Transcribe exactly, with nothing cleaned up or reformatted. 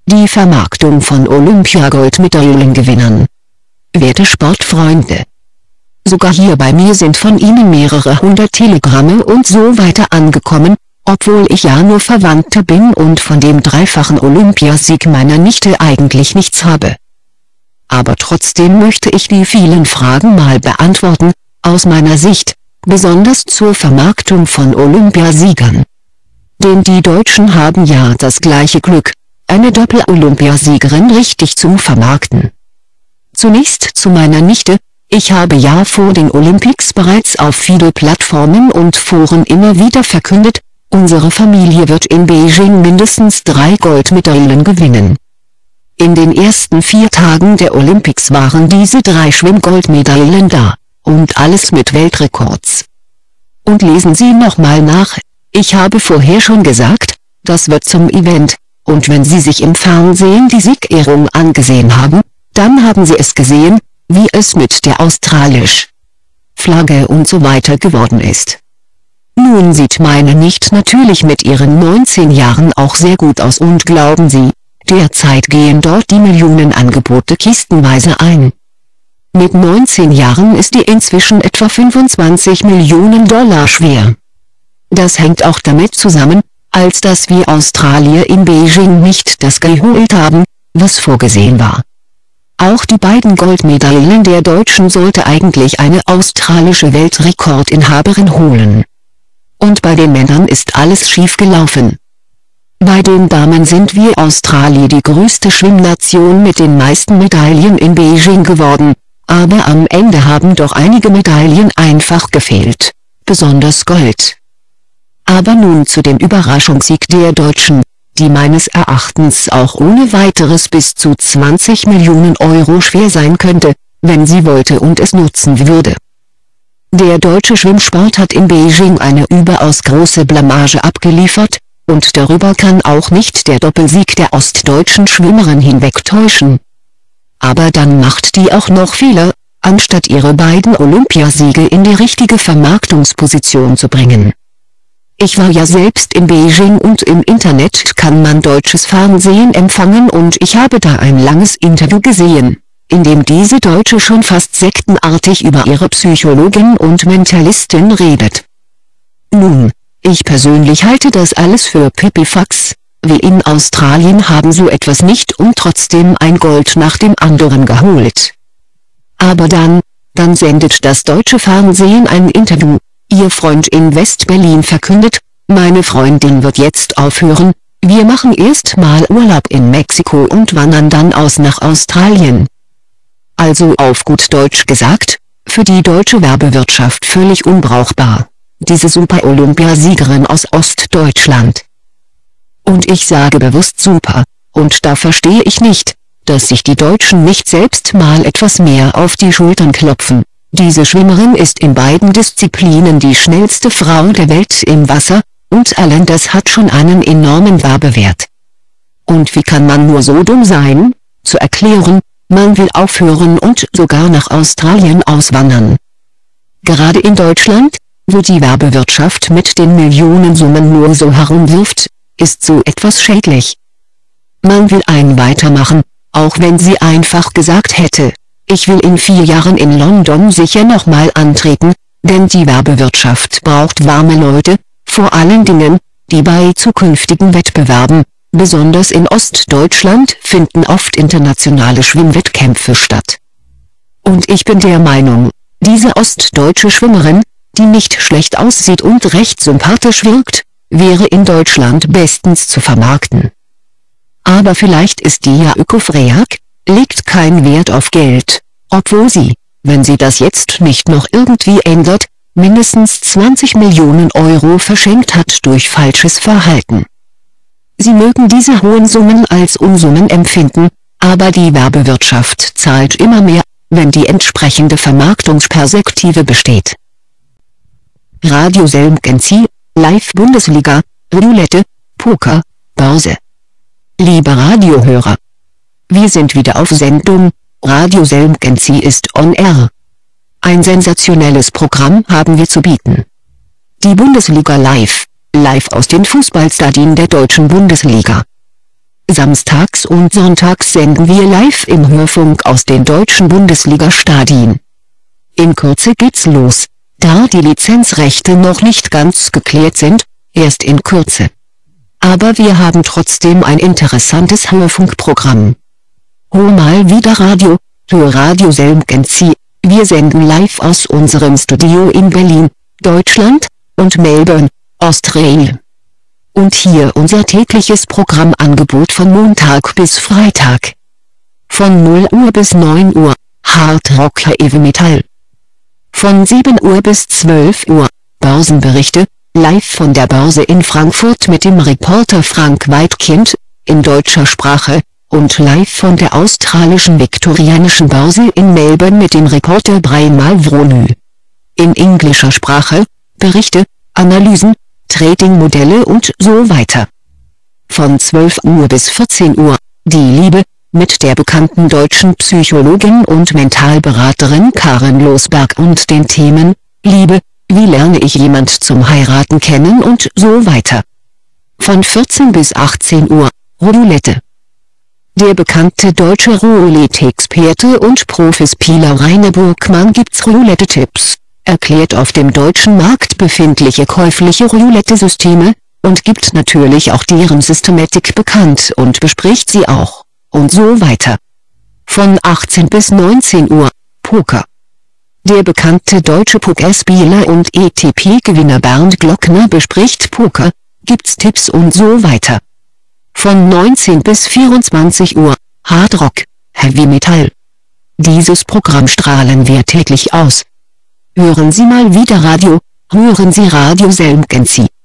die Vermarktung von Olympiagoldmedaillengewinnern. Werte Sportfreunde! Sogar hier bei mir sind von Ihnen mehrere hundert Telegramme und so weiter angekommen, obwohl ich ja nur Verwandte bin und von dem dreifachen Olympiasieg meiner Nichte eigentlich nichts habe. Aber trotzdem möchte ich die vielen Fragen mal beantworten, aus meiner Sicht, besonders zur Vermarktung von Olympiasiegern. Denn die Deutschen haben ja das gleiche Glück, eine Doppel-Olympiasiegerin richtig zu vermarkten. Zunächst zu meiner Nichte: Ich habe ja vor den Olympics bereits auf vielen Plattformen und Foren immer wieder verkündet, unsere Familie wird in Beijing mindestens drei Goldmedaillen gewinnen. In den ersten vier Tagen der Olympics waren diese drei Schwimmgoldmedaillen da, und alles mit Weltrekords. Und lesen Sie nochmal nach, ich habe vorher schon gesagt, das wird zum Event, und wenn Sie sich im Fernsehen die Siegerehrung angesehen haben, dann haben Sie es gesehen, wie es mit der australischen Flagge und so weiter geworden ist. Nun sieht meine Nichte natürlich mit ihren neunzehn Jahren auch sehr gut aus und glauben Sie, derzeit gehen dort die Millionenangebote kistenweise ein. Mit neunzehn Jahren ist die inzwischen etwa fünfundzwanzig Millionen Dollar schwer. Das hängt auch damit zusammen, als dass wir Australier in Beijing nicht das geholt haben, was vorgesehen war. Auch die beiden Goldmedaillen der Deutschen sollte eigentlich eine australische Weltrekordinhaberin holen. Und bei den Männern ist alles schief gelaufen. Bei den Damen sind wir Australier die größte Schwimmnation mit den meisten Medaillen in Beijing geworden, aber am Ende haben doch einige Medaillen einfach gefehlt, besonders Gold. Aber nun zu dem Überraschungssieg der Deutschen, die meines Erachtens auch ohne weiteres bis zu zwanzig Millionen Euro schwer sein könnte, wenn sie wollte und es nutzen würde. Der deutsche Schwimmsport hat in Beijing eine überaus große Blamage abgeliefert, und darüber kann auch nicht der Doppelsieg der ostdeutschen Schwimmerin hinwegtäuschen. Aber dann macht die auch noch Fehler, anstatt ihre beiden Olympiasiege in die richtige Vermarktungsposition zu bringen. Ich war ja selbst in Beijing und im Internet kann man deutsches Fernsehen empfangen und ich habe da ein langes Interview gesehen, in dem diese Deutsche schon fast sektenartig über ihre Psychologin und Mentalistin redet. Nun, ich persönlich halte das alles für Pipifax, wir in Australien haben so etwas nicht und trotzdem ein Gold nach dem anderen geholt. Aber dann, dann sendet das deutsche Fernsehen ein Interview. Ihr Freund in West-Berlin verkündet, meine Freundin wird jetzt aufhören, wir machen erst mal Urlaub in Mexiko und wandern dann aus nach Australien. Also auf gut Deutsch gesagt, für die deutsche Werbewirtschaft völlig unbrauchbar, diese Super-Olympiasiegerin aus Ostdeutschland. Und ich sage bewusst super, und da verstehe ich nicht, dass sich die Deutschen nicht selbst mal etwas mehr auf die Schultern klopfen. Diese Schwimmerin ist in beiden Disziplinen die schnellste Frau der Welt im Wasser, und allein das hat schon einen enormen Werbewert. Und wie kann man nur so dumm sein, zu erklären, man will aufhören und sogar nach Australien auswandern? Gerade in Deutschland, wo die Werbewirtschaft mit den Millionensummen nur so herumwirft, ist so etwas schädlich. Man will ein weitermachen, auch wenn sie einfach gesagt hätte, ich will in vier Jahren in London sicher nochmal antreten, denn die Werbewirtschaft braucht warme Leute, vor allen Dingen, die bei zukünftigen Wettbewerben, besonders in Ostdeutschland finden oft internationale Schwimmwettkämpfe statt. Und ich bin der Meinung, diese ostdeutsche Schwimmerin, die nicht schlecht aussieht und recht sympathisch wirkt, wäre in Deutschland bestens zu vermarkten. Aber vielleicht ist die ja ökofreak, legt kein Wert auf Geld, obwohl sie, wenn sie das jetzt nicht noch irgendwie ändert, mindestens zwanzig Millionen Euro verschenkt hat durch falsches Verhalten. Sie mögen diese hohen Summen als Unsummen empfinden, aber die Werbewirtschaft zahlt immer mehr, wenn die entsprechende Vermarktungsperspektive besteht. Radio Selmkenzi, Live-Bundesliga, Roulette, Poker, Börse. Liebe Radiohörer, wir sind wieder auf Sendung, Radio Selmkenzi ist on air. Ein sensationelles Programm haben wir zu bieten. Die Bundesliga live, live aus den Fußballstadien der deutschen Bundesliga. Samstags und sonntags senden wir live im Hörfunk aus den deutschen Bundesliga-Stadien. In Kürze geht's los, da die Lizenzrechte noch nicht ganz geklärt sind, erst in Kürze. Aber wir haben trotzdem ein interessantes Hörfunkprogramm. Hol mal wieder Radio, hör Radio Selmgenzi, wir senden live aus unserem Studio in Berlin, Deutschland, und Melbourne, Australien. Und hier unser tägliches Programmangebot von Montag bis Freitag. Von null Uhr bis neun Uhr, Hard Rock Heavy Metal. Von sieben Uhr bis zwölf Uhr, Börsenberichte, live von der Börse in Frankfurt mit dem Reporter Frank Weidkind, in deutscher Sprache, und live von der australischen viktorianischen Börse in Melbourne mit dem Reporter Brian Mulroney. In englischer Sprache, Berichte, Analysen, Trading-Modelle und so weiter. Von zwölf Uhr bis vierzehn Uhr, Die Liebe, mit der bekannten deutschen Psychologin und Mentalberaterin Karin Losberg und den Themen, Liebe, wie lerne ich jemand zum Heiraten kennen und so weiter. Von vierzehn bis achtzehn Uhr, Roulette. Der bekannte deutsche Roulette-Experte und Profispieler Rainer Burgmann gibt's Roulette-Tipps, erklärt auf dem deutschen Markt befindliche käufliche Roulette-Systeme, und gibt natürlich auch deren Systematik bekannt und bespricht sie auch, und so weiter. Von achtzehn bis neunzehn Uhr, Poker. Der bekannte deutsche Pokerspieler und E T P-Gewinner Bernd Glockner bespricht Poker, gibt's Tipps und so weiter. Von neunzehn bis vierundzwanzig Uhr, Hard Rock, Heavy Metal. Dieses Programm strahlen wir täglich aus. Hören Sie mal wieder Radio, hören Sie Radio Selmgenzi.